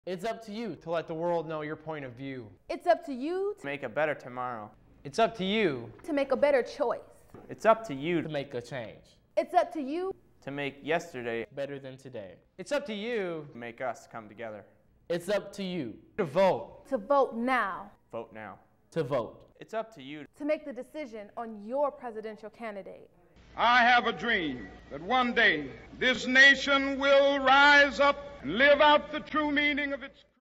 It's up to you to let the world know your point of view. It's up to you To make a better tomorrow. It's up to you to make a better choice. It's up to you to make a change. It's up to you to make yesterday Better than today. It's up to you. make us come together. It's up to you to vote. to vote now, Vote now. To vote. It's up to you. to make the decision on your presidential candidate. I have a dream that one day this nation will rise up and live out the true meaning of its